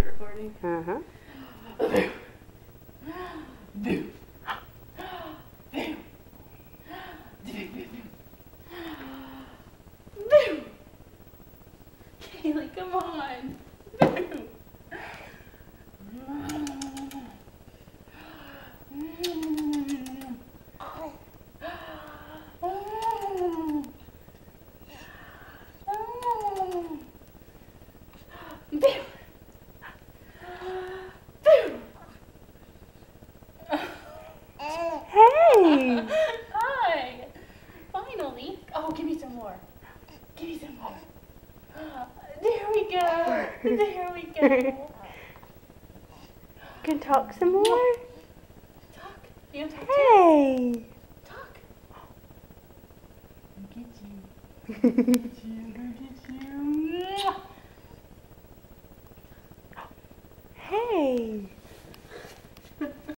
recording? Uh-huh. Boo. Boo. Boo. Boo. Kaylee, come on. Boo. Boo. Hey! Hi! Finally! Oh, give me some more. Give me some more. There we go. There we go. Can talk some more? Talk. You want to talk too? Hey! Talk. Look at you. Look at you. Look at you. Hey!